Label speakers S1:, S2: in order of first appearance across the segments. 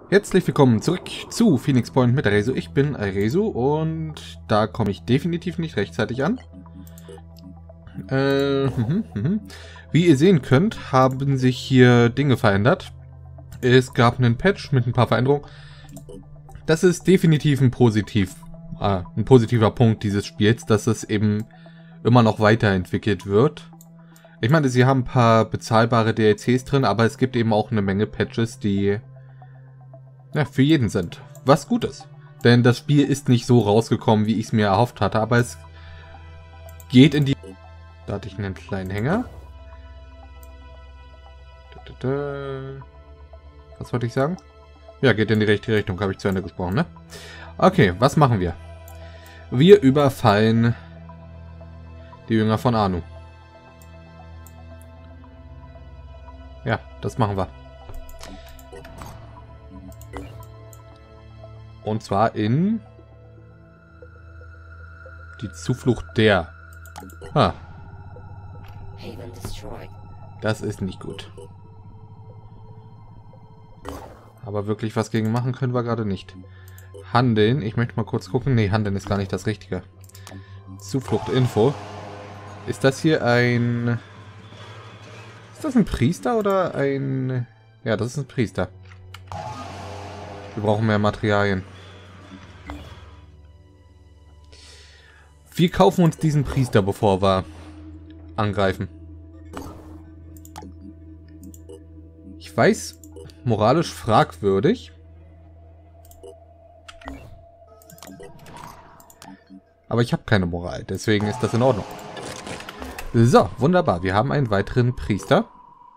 S1: Herzlich willkommen zurück zu Phoenix Point mit Aresu. Ich bin Aresu und da komme ich definitiv nicht rechtzeitig an. Wie ihr sehen könnt, haben sich hier Dinge verändert. Es gab einen Patch mit ein paar Veränderungen. Das ist definitiv ein positiver Punkt dieses Spiels, dass es eben immer noch weiterentwickelt wird. Ich meine, sie haben ein paar bezahlbare DLCs drin, aber es gibt eben auch eine Menge Patches, die für jeden sind. Was gut ist. Denn das Spiel ist nicht so rausgekommen, wie ich es mir erhofft hatte, aber es geht in die... Da hatte ich einen kleinen Hänger. Was wollte ich sagen? Ja, geht in die richtige Richtung, habe ich zu Ende gesprochen, ne? Okay, was machen wir? Wir überfallen die Jünger von Anu. Ja, das machen wir. Und zwar in die Zuflucht der. Das ist nicht gut. Aber wirklich was gegen machen können wir gerade nicht. Handeln. Ich möchte mal kurz gucken. Nee, Handeln ist gar nicht das Richtige. Zuflucht-Info. Ist das hier ein... Ist das ein Priester oder ein... Ja, das ist ein Priester. Wir brauchen mehr Materialien. Wir kaufen uns diesen Priester, bevor wir angreifen. Ich weiß, moralisch fragwürdig. Aber ich habe keine Moral, deswegen ist das in Ordnung. So, wunderbar. Wir haben einen weiteren Priester,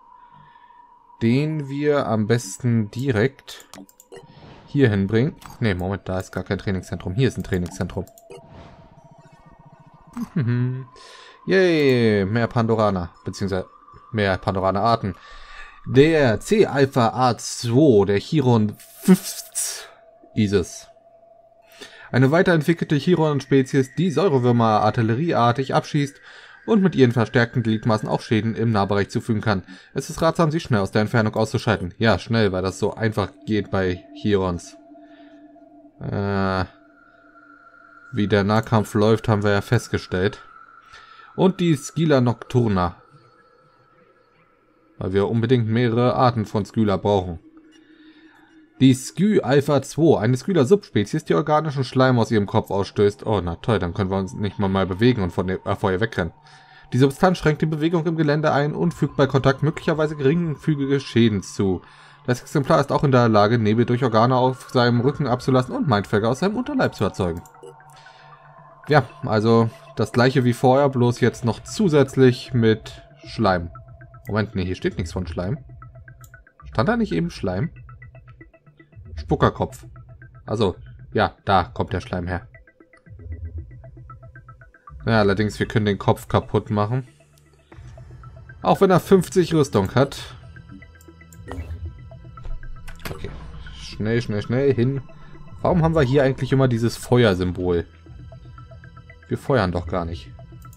S1: den wir am besten direkt hier hinbringen. Ne, Moment, da ist gar kein Trainingszentrum. Hier ist ein Trainingszentrum. Yay, mehr Pandoraner, beziehungsweise mehr Pandoraner-Arten. Der C-Alpha-A2, der Chiron 5 Isis. Eine weiterentwickelte Chiron-Spezies, die Säurewürmer artillerieartig abschießt und mit ihren verstärkten Gliedmaßen auch Schäden im Nahbereich zufügen kann. Es ist ratsam, sie schnell aus der Entfernung auszuschalten. Ja, schnell, weil das so einfach geht bei Chirons. Wie der Nahkampf läuft, haben wir ja festgestellt. Und die Scylla Nocturna. Weil wir unbedingt mehrere Arten von Scylla brauchen. Die Sky Alpha 2, eine Scylla-Subspezies, die organischen Schleim aus ihrem Kopf ausstößt. Oh, na toll, dann können wir uns nicht mal bewegen und vor ihr wegrennen. Die Substanz schränkt die Bewegung im Gelände ein und fügt bei Kontakt möglicherweise geringfügige Schäden zu. Das Exemplar ist auch in der Lage, Nebel durch Organe auf seinem Rücken abzulassen und Mindfelger aus seinem Unterleib zu erzeugen. Ja, also das gleiche wie vorher, bloß jetzt noch zusätzlich mit Schleim. Moment, nee, hier steht nichts von Schleim. Stand da nicht eben Schleim? Spuckerkopf. Also, ja, da kommt der Schleim her. Ja, allerdings, wir können den Kopf kaputt machen. Auch wenn er 50 Rüstung hat. Okay. Schnell, schnell, schnell hin. Warum haben wir hier eigentlich immer dieses Feuersymbol? Wir feuern doch gar nicht.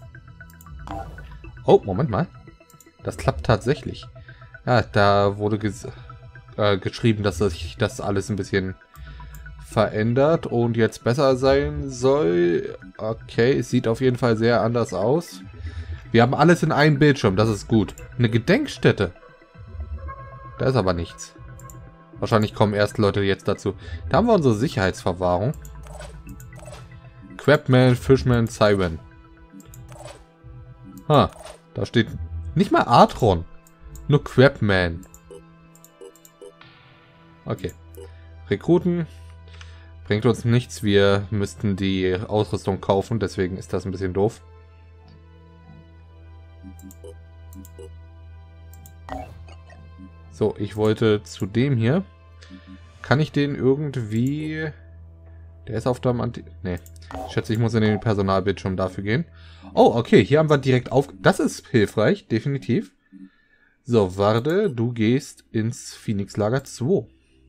S1: Oh, Moment mal. Das klappt tatsächlich. Ja, da wurde geschrieben, dass sich das alles ein bisschen verändert und jetzt besser sein soll. Okay, es sieht auf jeden Fall sehr anders aus. Wir haben alles in einem Bildschirm, das ist gut. Eine Gedenkstätte. Da ist aber nichts. Wahrscheinlich kommen erst Leute jetzt dazu. Da haben wir unsere Sicherheitsverwahrung. Crabman, Fishman, Cybern. Da steht nicht mal Atron. Nur Crabman. Okay. Rekruten. Bringt uns nichts. Wir müssten die Ausrüstung kaufen. Deswegen ist das ein bisschen doof. So, ich wollte zu dem hier. Kann ich den irgendwie... Der ist auf dem Nee. Ich schätze, ich muss in den Personalbildschirm dafür gehen. Oh, okay. Hier haben wir direkt auf... Das ist hilfreich. Definitiv. So, warte. Du gehst ins Phoenix Lager 2.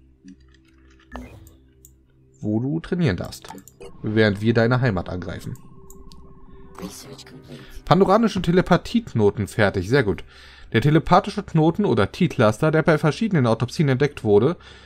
S1: Wo du trainieren darfst. Während wir deine Heimat angreifen. Pandoranische Telepathie-Knoten fertig. Sehr gut. Der telepathische Knoten oder T-Cluster, der bei verschiedenen Autopsien entdeckt wurde,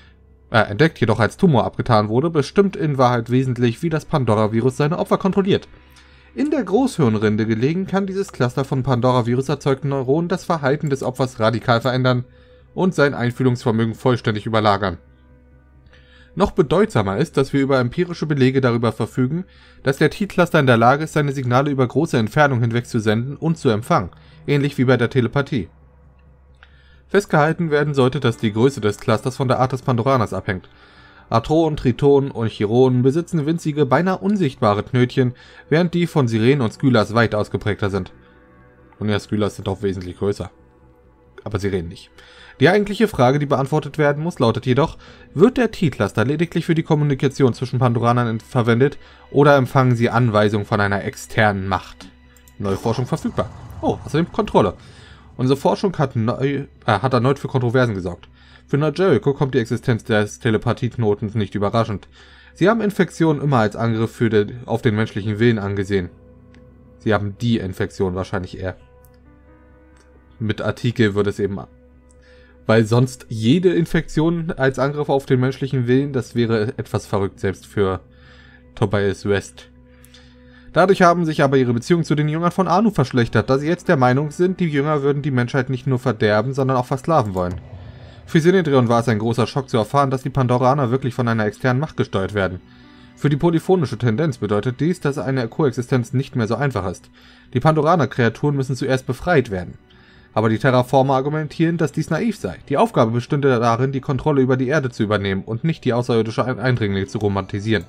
S1: entdeckt, jedoch als Tumor abgetan wurde, bestimmt in Wahrheit wesentlich, wie das Pandora-Virus seine Opfer kontrolliert. In der Großhirnrinde gelegen kann dieses Cluster von Pandora-Virus erzeugten Neuronen das Verhalten des Opfers radikal verändern und sein Einfühlungsvermögen vollständig überlagern. Noch bedeutsamer ist, dass wir über empirische Belege darüber verfügen, dass der T-Cluster in der Lage ist, seine Signale über große Entfernungen hinweg zu senden und zu empfangen, ähnlich wie bei der Telepathie. Festgehalten werden sollte, dass die Größe des Clusters von der Art des Pandoraners abhängt. Arthronen, Tritonen und Chironen besitzen winzige, beinahe unsichtbare Knötchen, während die von Sirenen und Skylas weit ausgeprägter sind. Und ja, Skylas sind auch wesentlich größer. Aber Sirenen nicht. Die eigentliche Frage, die beantwortet werden muss, lautet jedoch, wird der T-Cluster lediglich für die Kommunikation zwischen Pandoranern verwendet oder empfangen sie Anweisungen von einer externen Macht? Neue Forschung verfügbar. Oh, außerdem Kontrolle. Unsere Forschung hat erneut für Kontroversen gesorgt. Für Nord Jericho kommt die Existenz des Telepathieknotens nicht überraschend. Sie haben Infektionen immer als Angriff auf den menschlichen Willen angesehen. Sie haben die Infektion wahrscheinlich eher. Mit Artikel würde es eben... Weil sonst jede Infektion als Angriff auf den menschlichen Willen, das wäre etwas verrückt, selbst für Tobias West. Dadurch haben sich aber ihre Beziehungen zu den Jüngern von Anu verschlechtert, da sie jetzt der Meinung sind, die Jünger würden die Menschheit nicht nur verderben, sondern auch versklaven wollen. Für Synedrion war es ein großer Schock zu erfahren, dass die Pandoraner wirklich von einer externen Macht gesteuert werden. Für die polyphonische Tendenz bedeutet dies, dass eine Koexistenz nicht mehr so einfach ist. Die Pandoraner-Kreaturen müssen zuerst befreit werden. Aber die Terraformer argumentieren, dass dies naiv sei. Die Aufgabe bestünde darin, die Kontrolle über die Erde zu übernehmen und nicht die außerirdische Eindringlinge zu romantisieren.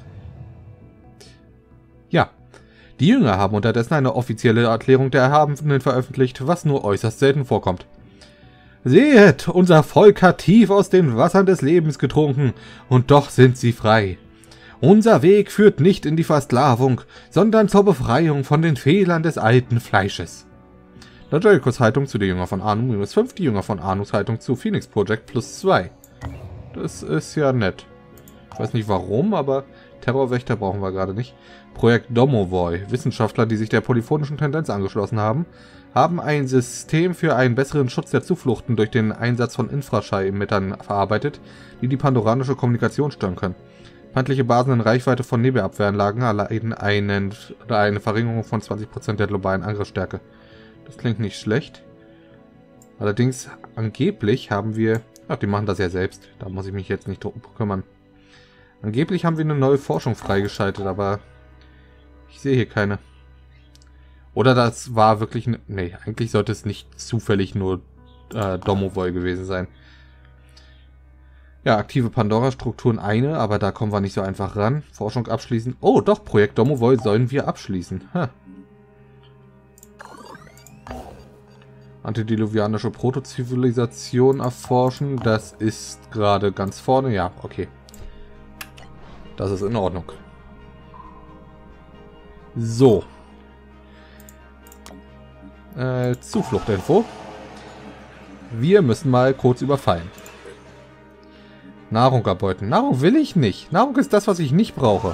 S1: Ja, die Jünger haben unterdessen eine offizielle Erklärung der Erhabenen veröffentlicht, was nur äußerst selten vorkommt. Seht, unser Volk hat tief aus den Wassern des Lebens getrunken, und doch sind sie frei. Unser Weg führt nicht in die Versklavung, sondern zur Befreiung von den Fehlern des alten Fleisches. Nord Jerichos Haltung zu den Jüngern von Anu -5, die Jünger von Anus Haltung zu Phoenix Project +2. Das ist ja nett. Ich weiß nicht warum, aber Terrorwächter brauchen wir gerade nicht. Projekt Domovoy. Wissenschaftler, die sich der polyphonischen Tendenz angeschlossen haben, haben ein System für einen besseren Schutz der Zufluchten durch den Einsatz von Infraschallemittern verarbeitet, die die pandoranische Kommunikation stören können. Feindliche Basen in Reichweite von Nebelabwehranlagen erleiden eine Verringerung von 20% der globalen Angriffsstärke. Das klingt nicht schlecht. Allerdings, angeblich haben wir... Ach, die machen das ja selbst. Da muss ich mich jetzt nicht drum kümmern. Angeblich haben wir eine neue Forschung freigeschaltet, aber ich sehe hier keine. Oder das war wirklich... Nee, eigentlich sollte es nicht zufällig nur Domovoy gewesen sein. Ja, aktive Pandora-Strukturen eine, aber da kommen wir nicht so einfach ran. Forschung abschließen. Oh, doch, Projekt Domovoy sollen wir abschließen. Antediluvianische Protozivilisation erforschen. Das ist gerade ganz vorne. Ja, okay. Das ist in Ordnung. So. Zufluchtinfo. Wir müssen mal kurz überfallen. Nahrung erbeuten. Nahrung will ich nicht. Nahrung ist das, was ich nicht brauche.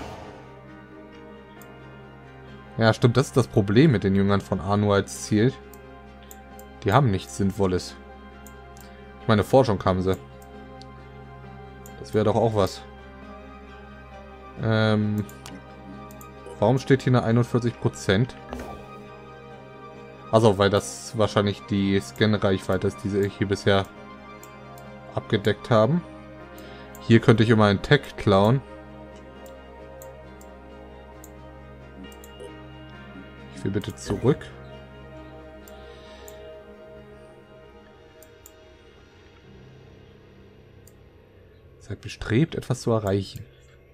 S1: Ja, stimmt. Das ist das Problem mit den Jüngern von Anu als Ziel. Die haben nichts Sinnvolles. Ich meine, Forschung haben sie. Das wäre doch auch was. Warum steht hier eine 41%? Also, weil das wahrscheinlich die Scan-Reichweite ist, die sie hier bisher abgedeckt haben. Hier könnte ich immer einen Tech klauen. Ich will bitte zurück. Seid bestrebt, etwas zu erreichen.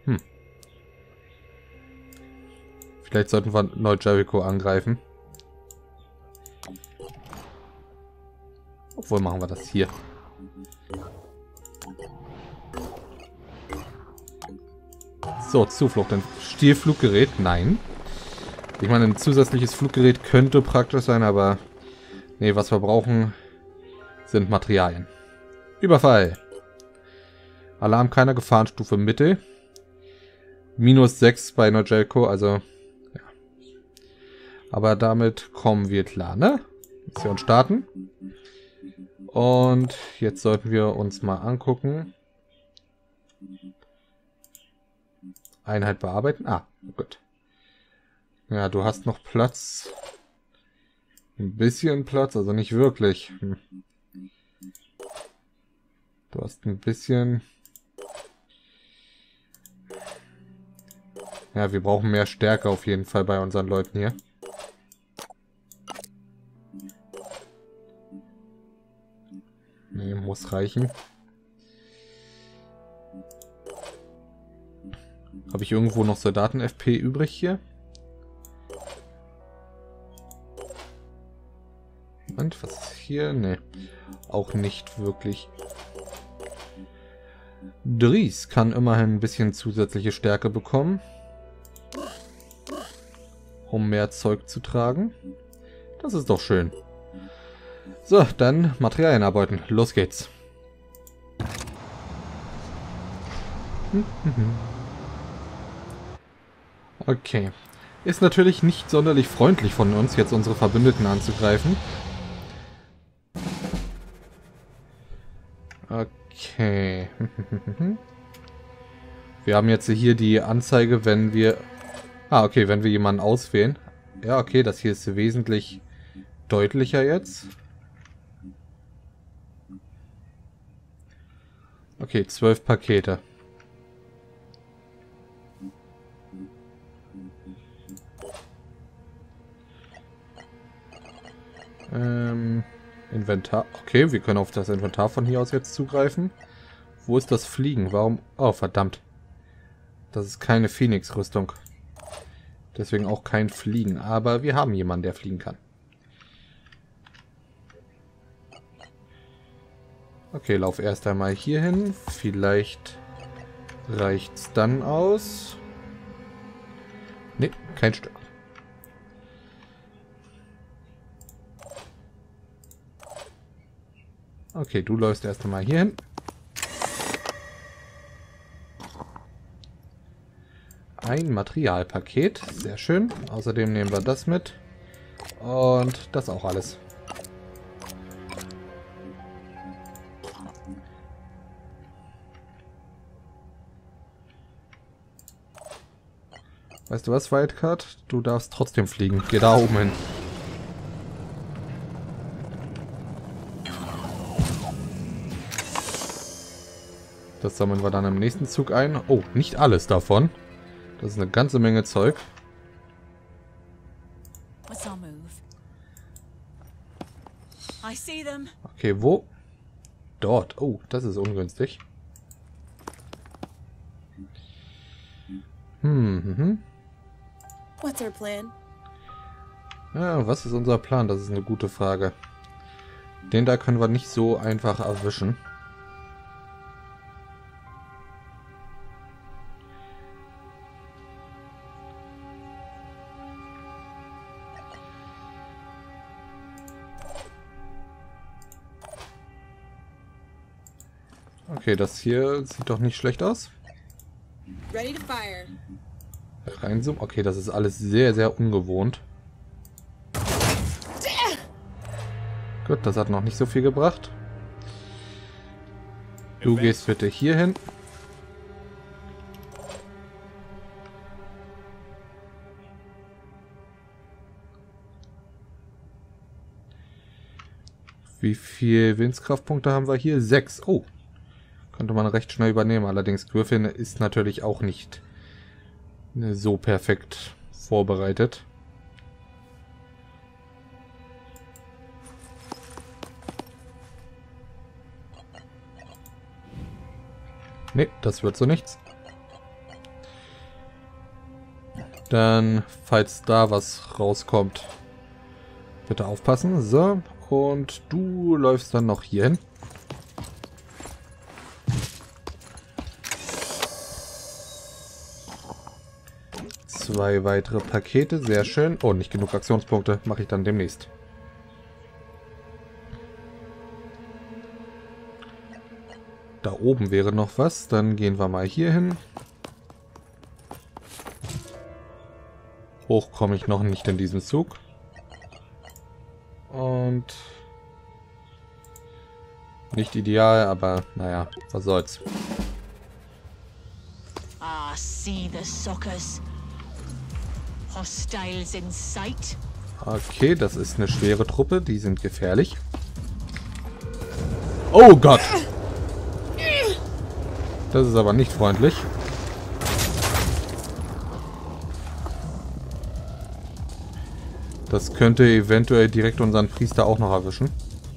S1: Vielleicht sollten wir Nord Jericho angreifen. Obwohl, machen wir das hier. So, Zuflucht. Ein Stielfluggerät? Nein. Ich meine, ein zusätzliches Fluggerät könnte praktisch sein, aber... Nee, was wir brauchen, sind Materialien. Überfall. Alarm keiner Gefahrenstufe Mittel. -6 bei Nord Jericho, also... Ja. Aber damit kommen wir klar, ne? Mission starten. Und jetzt sollten wir uns mal angucken. Einheit bearbeiten. Ah, gut. Ja, du hast noch Platz. Ein bisschen Platz, also nicht wirklich. Du hast ein bisschen... Ja, wir brauchen mehr Stärke auf jeden Fall bei unseren Leuten hier. Nee, muss reichen. Habe ich irgendwo noch Soldaten-FP übrig hier? Und was ist hier? Nee, auch nicht wirklich. Dries kann immerhin ein bisschen zusätzliche Stärke bekommen, um mehr Zeug zu tragen. Das ist doch schön. So, dann Materialien arbeiten. Los geht's. Okay. Ist natürlich nicht sonderlich freundlich von uns, jetzt unsere Verbündeten anzugreifen. Okay. Wir haben jetzt hier die Anzeige, wenn wir... Ah, okay, wenn wir jemanden auswählen. Ja, okay, das hier ist wesentlich deutlicher jetzt. Okay, 12 Pakete. Inventar. Okay, wir können auf das Inventar von hier aus jetzt zugreifen. Wo ist das Fliegen? Warum? Oh, verdammt. Das ist keine Phoenix-Rüstung. Deswegen auch kein Fliegen. Aber wir haben jemanden, der fliegen kann. Okay, lauf erst einmal hier hin. Vielleicht reicht's dann aus. Ne, kein Stück. Okay, du läufst erst einmal hier hin. Ein Materialpaket. Sehr schön. Außerdem nehmen wir das mit. Und das auch alles. Weißt du was, Wildcard? Du darfst trotzdem fliegen. Geh da oben hin. Das sammeln wir dann im nächsten Zug ein. Oh, nicht alles davon. Das ist eine ganze Menge Zeug. Okay, wo? Dort. Oh, das ist ungünstig.
S2: What's our plan?
S1: Ja, was ist unser Plan? Das ist eine gute Frage. Den da können wir nicht so einfach erwischen. Okay, das hier sieht doch nicht schlecht aus.
S2: Ready to fire.
S1: Reinzoomen. Okay, das ist alles sehr, sehr ungewohnt. Gut, das hat noch nicht so viel gebracht. Du gehst bitte hier hin. Wie viel Willenskraftpunkte haben wir hier? 6. Oh. Könnte man recht schnell übernehmen. Allerdings Griffin ist natürlich auch nicht so perfekt vorbereitet. Ne, das wird so nichts. Dann, falls da was rauskommt, bitte aufpassen. So, und du läufst dann noch hier hin. Zwei weitere Pakete, sehr schön. Oh, nicht genug Aktionspunkte, mache ich dann demnächst. Da oben wäre noch was, dann gehen wir mal hier hin. Hoch komme ich noch nicht in diesem Zug. Und nicht ideal, aber naja, was soll's.
S3: see the suckers. Hostiles in sight.
S1: Okay, das ist eine schwere Truppe. Die sind gefährlich. Oh Gott! Das ist aber nicht freundlich. Das könnte eventuell direkt unseren Priester auch noch erwischen.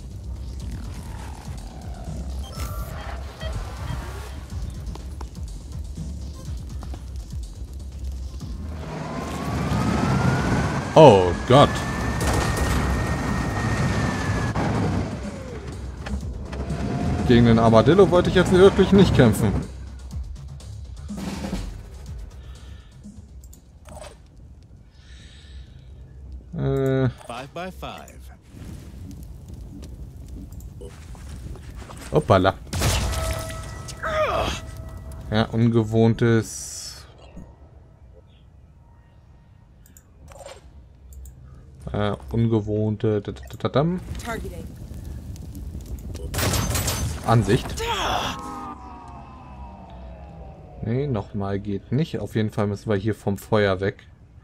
S1: Oh Gott. Gegen den Armadillo wollte ich jetzt wirklich nicht kämpfen.
S4: Five by five.
S1: Hoppala. Ja, ungewohntes... ungewohnte...
S2: Targeting.
S1: Ansicht. Nee, nochmal geht nicht. Auf jeden Fall müssen wir hier vom Feuer weg.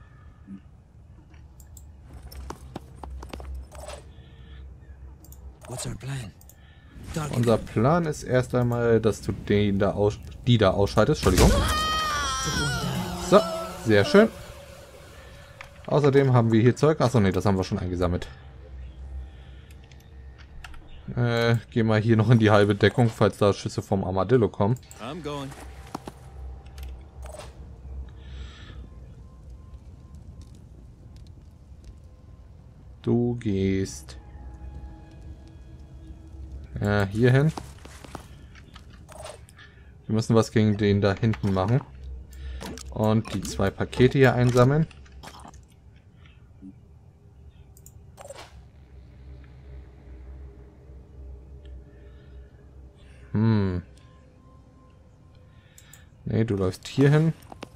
S4: What's our plan?
S1: Unser Plan ist erst einmal, dass du die da ausschaltest. Entschuldigung. So, sehr schön. Außerdem haben wir hier Zeug. Achso, nee, das haben wir schon eingesammelt. Gehen wir hier noch in die halbe Deckung, falls da Schüsse vom Armadillo kommen.
S4: I'm going.
S1: Du gehst hier hin. Wir müssen was gegen den da hinten machen. Und die 2 Pakete hier einsammeln. Nee, du läufst hier hin.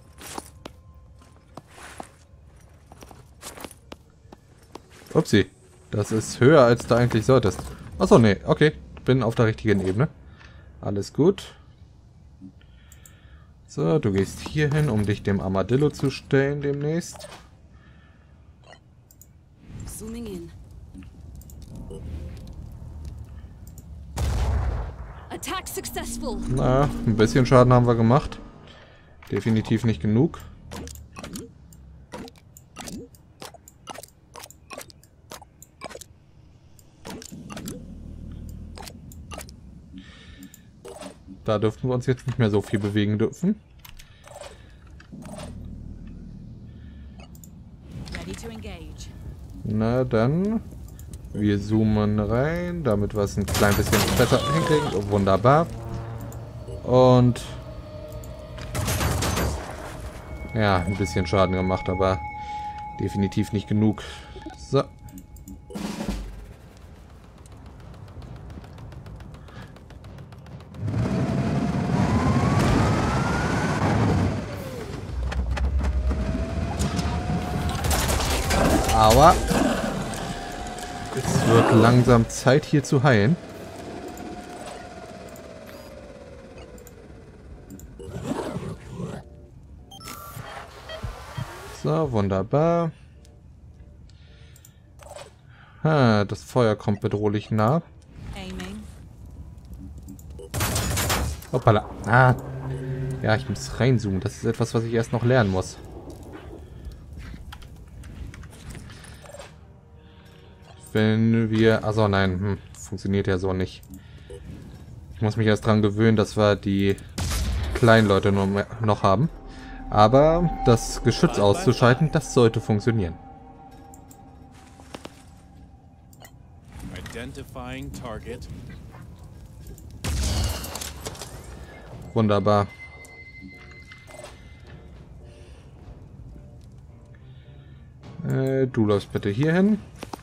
S1: Upsi. Das ist höher, als du eigentlich solltest. Achso, nee. Okay. Bin auf der richtigen Ebene. Alles gut. So, du gehst hier hin, um dich dem Armadillo zu stellen demnächst.
S2: Zooming in.
S3: Attack successful.
S1: Na, ein bisschen Schaden haben wir gemacht. Definitiv nicht genug. Da dürften wir uns jetzt nicht mehr so viel bewegen dürfen.
S3: Ready to engage.
S1: Na dann, wir zoomen rein, damit wir es ein klein bisschen besser hinkriegen. Oh, wunderbar. Und ja, ein bisschen Schaden gemacht, aber definitiv nicht genug. So. Aber es wird langsam Zeit, hier zu heilen. So, wunderbar. Das Feuer kommt bedrohlich nah.
S3: Aiming.
S1: Hoppala. Ah. Ja, ich muss reinzoomen. Das ist etwas, was ich erst noch lernen muss. Wenn wir... Also nein, funktioniert ja so nicht. Ich muss mich erst dran gewöhnen, dass wir die kleinen Leute nur noch haben. Aber das Geschütz auszuschalten, das sollte funktionieren.
S4: Identifying target.
S1: Wunderbar. Du läufst bitte hier hin.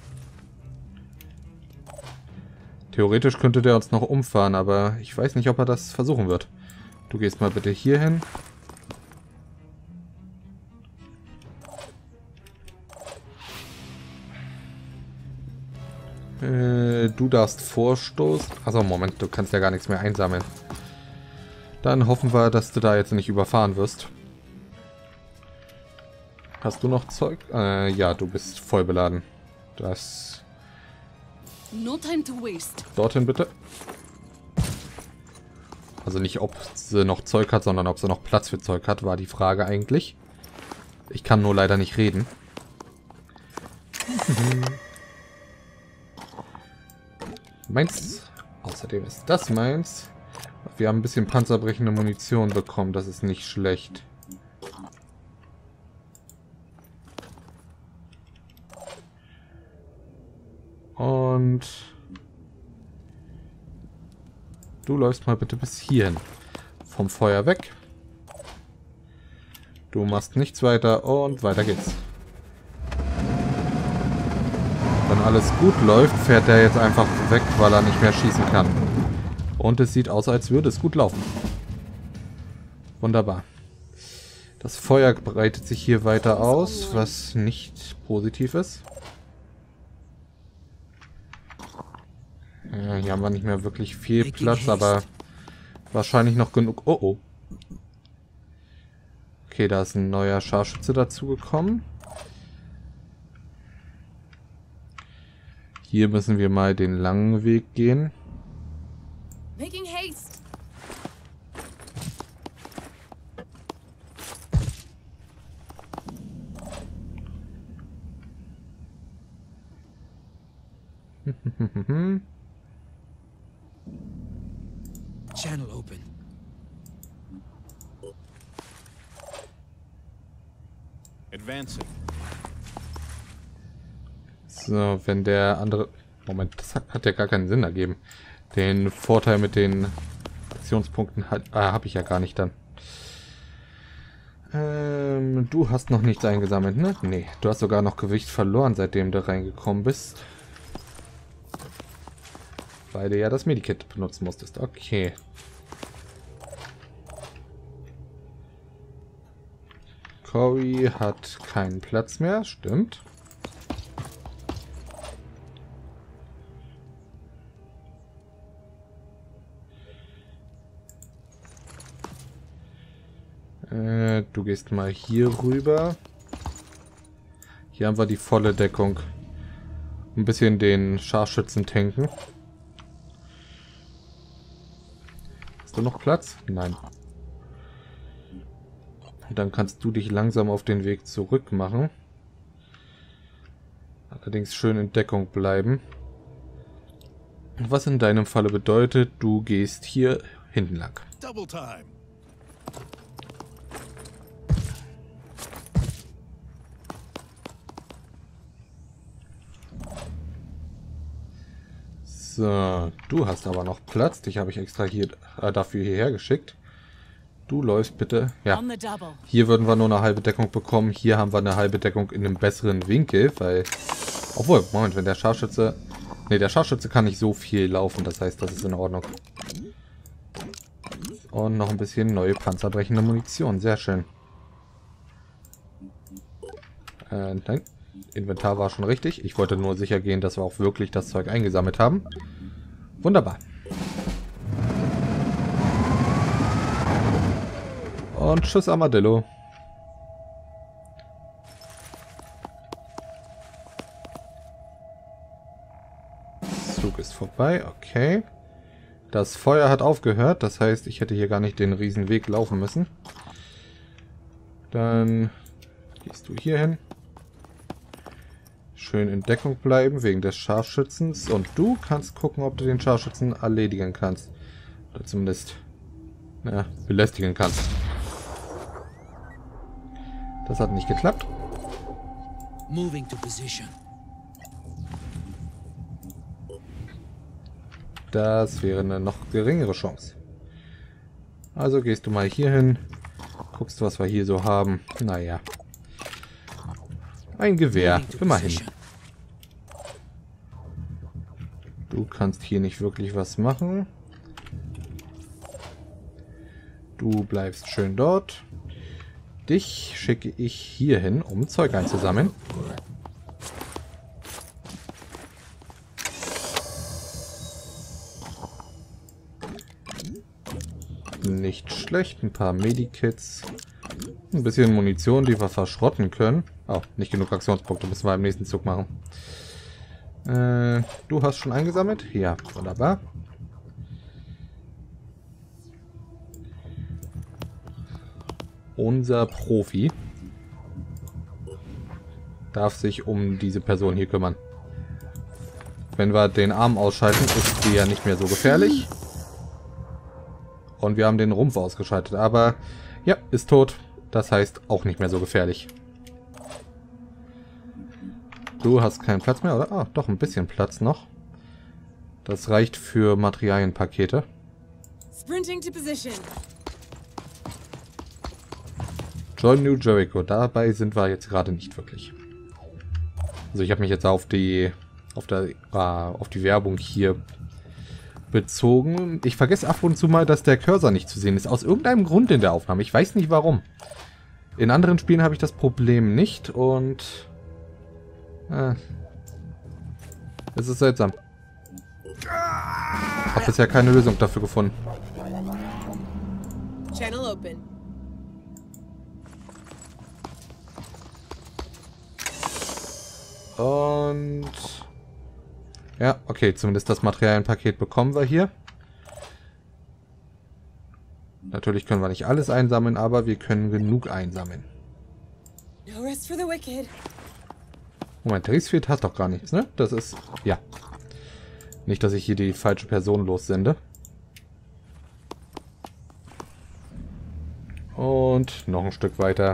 S1: Theoretisch könnte der uns noch umfahren, aber ich weiß nicht, ob er das versuchen wird. Du gehst mal bitte hier hin. Du darfst vorstoßen. Also Moment, du kannst ja gar nichts mehr einsammeln. Dann hoffen wir, dass du da jetzt nicht überfahren wirst. Hast du noch Zeug? Ja, du bist voll beladen. Das...
S2: No time to waste.
S1: Dorthin bitte. Also nicht, ob sie noch Zeug hat, sondern ob sie noch Platz für Zeug hat, war die Frage eigentlich. Ich kann nur leider nicht reden. Meins. Außerdem ist das meins. Wir haben ein bisschen panzerbrechende Munition bekommen. Das ist nicht schlecht. Und du läufst mal bitte bis hierhin. Vom Feuer weg. Du machst nichts weiter und weiter geht's. Wenn alles gut läuft, fährt er jetzt einfach weg, weil er nicht mehr schießen kann. Und es sieht aus, als würde es gut laufen. Wunderbar. Das Feuer breitet sich hier weiter aus, was nicht positiv ist. Ja, hier haben wir nicht mehr wirklich viel Platz, aber wahrscheinlich noch genug. Oh oh. Okay, da ist ein neuer Scharfschütze dazugekommen. Hier müssen wir mal den langen Weg gehen.
S2: Making haste.
S5: Channel open.
S4: Advancing.
S1: So, wenn der andere... Moment, das hat ja gar keinen Sinn ergeben. Den Vorteil mit den Aktionspunkten habe ich ja gar nicht dann. Du hast noch nichts eingesammelt, ne? Nee, du hast sogar noch Gewicht verloren, seitdem du reingekommen bist. Weil du ja das Medikit benutzen musstest. Okay. Cory hat keinen Platz mehr, stimmt. Du gehst mal hier rüber. Hier haben wir die volle Deckung. Ein bisschen den Scharfschützen tanken. Hast du noch Platz? Nein. Dann kannst du dich langsam auf den Weg zurück machen. Allerdings schön in Deckung bleiben. Was in deinem Falle bedeutet, du gehst hier hinten lang.
S4: Double time.
S1: So, du hast aber noch Platz. Dich habe ich extra hier dafür hierher geschickt. Du läufst bitte. Ja,
S3: On the double.
S1: hier würden wir nur eine halbe Deckung bekommen. Hier haben wir eine halbe Deckung in einem besseren Winkel, weil... Obwohl, Moment, wenn der Scharfschütze... Ne, der Scharfschütze kann nicht so viel laufen. Das heißt, das ist in Ordnung. Und noch ein bisschen neue panzerbrechende Munition. Sehr schön. Nein. Inventar war schon richtig. Ich wollte nur sicher gehen, dass wir auch wirklich das Zeug eingesammelt haben. Wunderbar. Und tschüss, Armadillo. Zug ist vorbei, okay. Das Feuer hat aufgehört, das heißt, ich hätte hier gar nicht den riesen Weg laufen müssen. Dann gehst du hier hin. Schön in Deckung bleiben, wegen des Scharfschützens. Und du kannst gucken, ob du den Scharfschützen erledigen kannst. Oder zumindest belästigen kannst. Das hat nicht geklappt.
S5: Moving to position.
S1: Das wäre eine noch geringere Chance. Also gehst du mal hier hin. Guckst, was wir hier so haben. Naja. Ein Gewehr. Immerhin. Du kannst hier nicht wirklich was machen. Du bleibst schön dort. Dich schicke ich hier hin, um Zeug einzusammeln. Nicht schlecht. Ein paar Medikits. Ein bisschen Munition, die wir verschrotten können. Oh, nicht genug Aktionspunkte, müssen wir im nächsten Zug machen. Du hast schon eingesammelt? Ja, wunderbar. Unser Profi darf sich um diese Person hier kümmern. Wenn wir den Arm ausschalten, ist die ja nicht mehr so gefährlich. Und wir haben den Rumpf ausgeschaltet, aber ja, ist tot. Das heißt auch nicht mehr so gefährlich. Du hast keinen Platz mehr, oder? Ah, doch, ein bisschen Platz noch. Das reicht für Materialienpakete.
S2: Sprinting to position.
S1: Join New Jericho. Dabei sind wir jetzt gerade nicht wirklich. Also ich habe mich jetzt auf die Werbung hier bezogen. Ich vergesse ab und zu mal, dass der Cursor nicht zu sehen ist. Aus irgendeinem Grund in der Aufnahme. Ich weiß nicht warum. In anderen Spielen habe ich das Problem nicht und es ist seltsam. Ich habe bisher keine Lösung dafür gefunden.
S2: Channel open.
S1: Und ja, okay, zumindest das Materialienpaket bekommen wir hier. Natürlich können wir nicht alles einsammeln, aber wir können genug einsammeln.
S2: No rest for the wicked.
S1: Moment, Riesfield hat doch gar nichts, ne? Das ist... ja. Nicht, dass ich hier die falsche Person lossende. Und noch ein Stück weiter.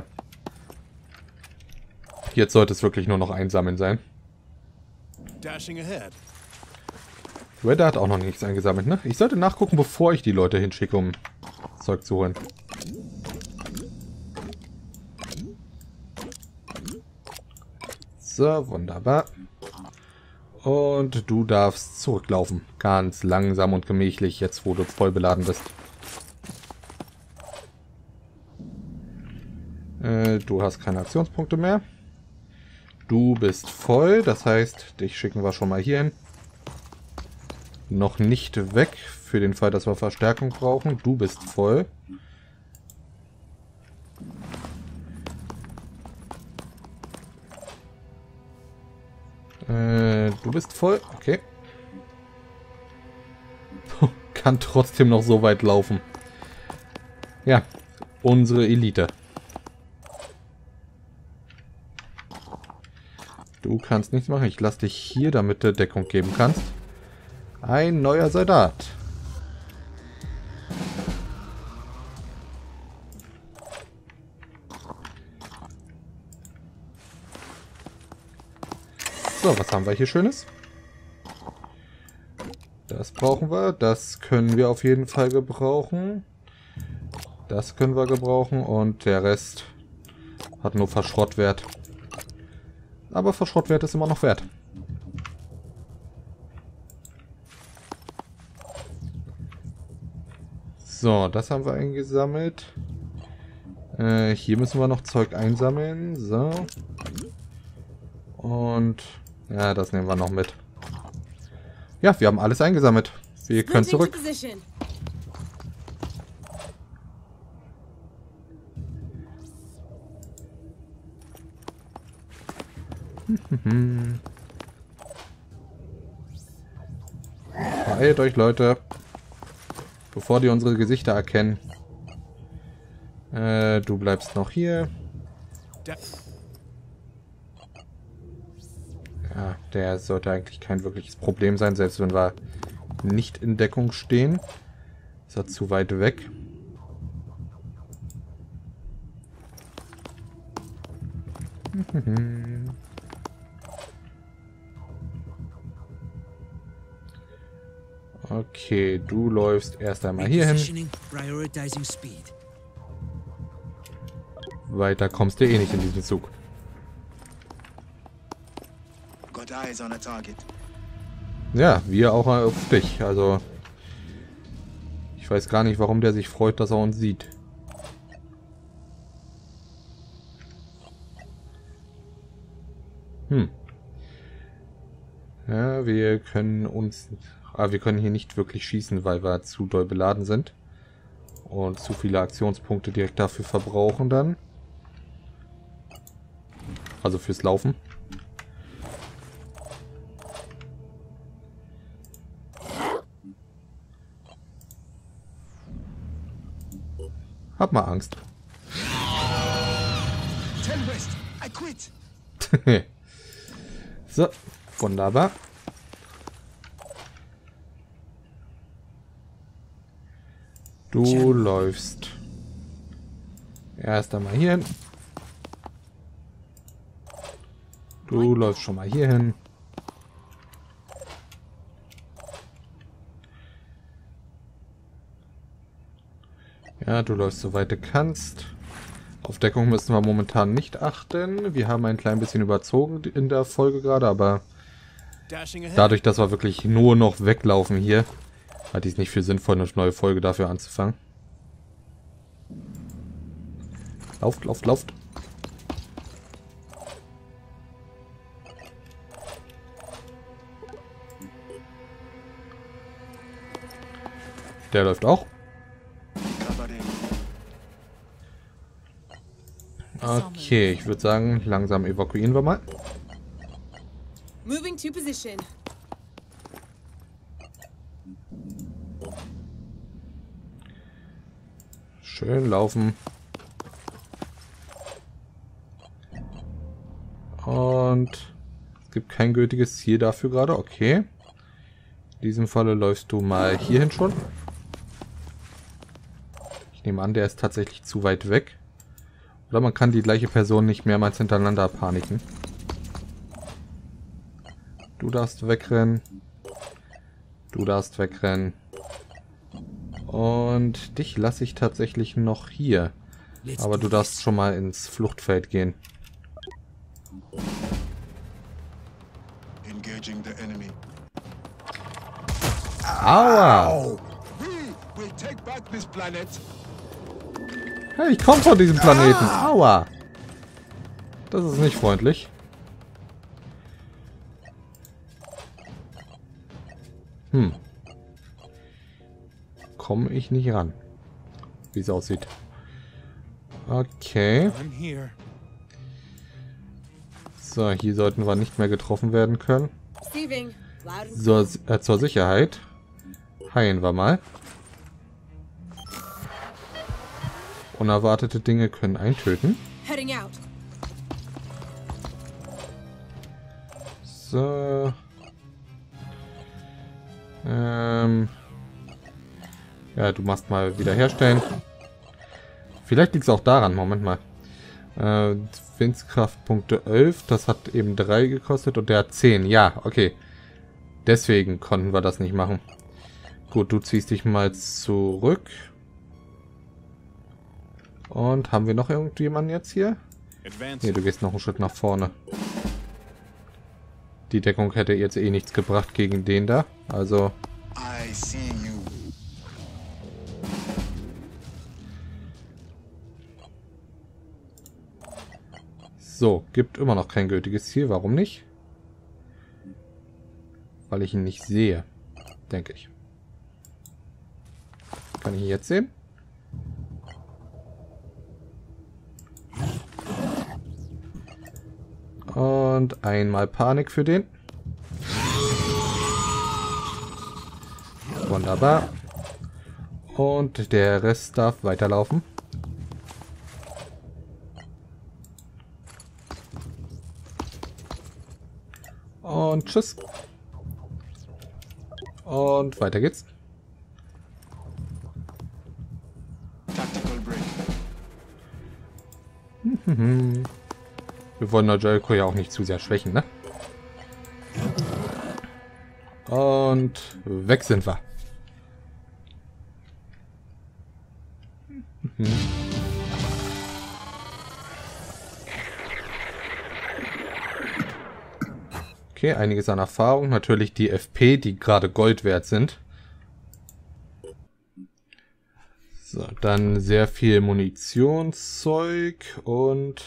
S1: Jetzt sollte es wirklich nur noch einsammeln sein.
S4: Dashing ahead.
S1: Redder hat auch noch nichts eingesammelt, ne? Ich sollte nachgucken, bevor ich die Leute hinschicke, um Zeug zu holen. So, wunderbar. Und du darfst zurücklaufen. Ganz langsam und gemächlich, jetzt wo du voll beladen bist. Du hast keine Aktionspunkte mehr. Du bist voll, das heißt, dich schicken wir schon mal hier hin. Noch nicht weg, für den Fall, dass wir Verstärkung brauchen. Du bist voll. Du bist voll, okay. Kann trotzdem noch so weit laufen. Ja, unsere Elite. Du kannst nichts machen. Ich lasse dich hier, damit du Deckung geben kannst. Ein neuer Soldat. So, was haben wir hier Schönes? Das brauchen wir. Das können wir auf jeden Fall gebrauchen. Das können wir gebrauchen. Und der Rest hat nur Verschrottwert. Aber Verschrottwert ist immer noch wert. So, das haben wir eingesammelt. Hier müssen wir noch Zeug einsammeln. So. Und ja, das nehmen wir noch mit. Ja, wir haben alles eingesammelt. Wir können zurück. Beeilt euch, Leute. Bevor die unsere Gesichter erkennen. Du bleibst noch hier. Ja, der sollte eigentlich kein wirkliches Problem sein, selbst wenn wir nicht in Deckung stehen. Ist er zu weit weg. Okay, du läufst erst einmal hier hin. Weiter kommst du eh nicht in diesen Zug. Ja, wir auch auf dich. Also, ich weiß gar nicht, warum der sich freut, dass er uns sieht. Ja, wir können uns... Aber wir können hier nicht wirklich schießen, weil wir zu doll beladen sind. Und zu viele Aktionspunkte direkt dafür verbrauchen dann. Also fürs Laufen. Hab mal Angst.
S5: Tempest, I quit.
S1: So, wunderbar. Du läufst erst einmal hier hin. Du läufst schon mal hier hin. Ja, du läufst so weit du kannst. Auf Deckung müssen wir momentan nicht achten. Wir haben ein klein bisschen überzogen in der Folge gerade, aber
S4: Dashing ahead.
S1: dadurch, dass wir wirklich nur noch weglaufen hier, halte ich es nicht für sinnvoll, eine neue Folge dafür anzufangen. Lauft, lauft, lauft. Der läuft auch. Okay, ich würde sagen, langsam evakuieren wir mal.
S2: Moving to position.
S1: Schön laufen. Und es gibt kein gültiges Ziel dafür gerade. Okay. In diesem Falle läufst du mal hierhin schon. Ich nehme an, der ist tatsächlich zu weit weg. Oder man kann die gleiche Person nicht mehrmals hintereinander paniken. Du darfst wegrennen. Du darfst wegrennen. Und dich lasse ich tatsächlich noch hier. Aber du darfst schon mal ins Fluchtfeld gehen.
S4: Engaging the enemy.
S1: Aua!
S4: We will take back this planet.
S1: Hey, ich komme von diesem Planeten. Aua! Das ist nicht freundlich. Komme ich nicht ran. Wie es aussieht. Okay.
S4: I'm here.
S1: So, hier sollten wir nicht mehr getroffen werden können.
S2: Receiving. Loud and
S1: So, zur Sicherheit heilen wir mal. Unerwartete Dinge können einen töten.
S2: heading out.
S1: So. Ja, du machst mal wiederherstellen. Vielleicht liegt es auch daran. Moment mal. Windkraftpunkte 11. Das hat eben 3 gekostet und der hat 10. Ja, okay. Deswegen konnten wir das nicht machen. Gut, du ziehst dich mal zurück. Und haben wir noch irgendjemanden jetzt hier?
S4: Advance.
S1: Nee, du gehst noch einen Schritt nach vorne. Die Deckung hätte jetzt eh nichts gebracht gegen den da. Also,
S4: I see you.
S1: so, gibt immer noch kein gültiges Ziel. Warum nicht? Weil ich ihn nicht sehe. Denke ich. Kann ich ihn jetzt sehen? Und einmal Panik für den. Wunderbar. Und der Rest darf weiterlaufen. Und tschüss. Und weiter geht's.
S4: Tactical break.
S1: Wir wollen Jericho ja auch nicht zu sehr schwächen, ne? Und weg sind wir. Okay, einiges an Erfahrung. Natürlich die FP, die gerade Gold wert sind. So, dann sehr viel Munitionszeug und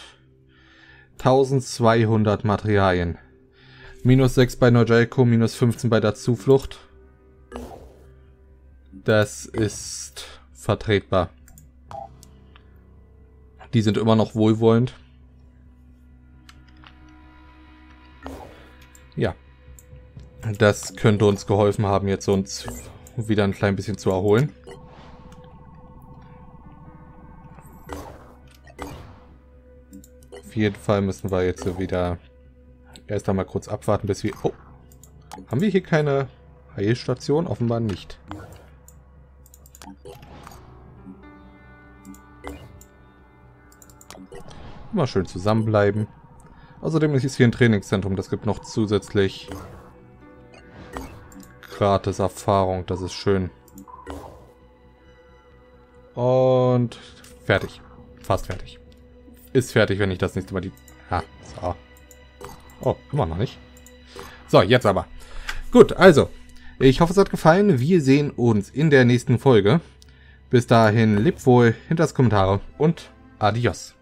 S1: 1200 Materialien. Minus 6 bei Nojiko, minus 15 bei der Zuflucht. Das ist vertretbar. Die sind immer noch wohlwollend. Ja. Das könnte uns geholfen haben, jetzt uns wieder ein klein bisschen zu erholen. Auf jeden Fall müssen wir jetzt wieder erst einmal kurz abwarten, bis wir... Oh, haben wir hier keine Heilstation? Offenbar nicht. Immer schön zusammenbleiben. Außerdem ist hier ein Trainingszentrum. Das gibt noch zusätzlich gratis Erfahrung. Das ist schön. Und fertig. Fast fertig. Ist fertig, wenn ich das nächste Mal die... Ah, so. Oh, immer noch nicht. So, jetzt aber. Gut, also. Ich hoffe, es hat gefallen. Wir sehen uns in der nächsten Folge. Bis dahin, lebt wohl, hinter's Kommentare und adios.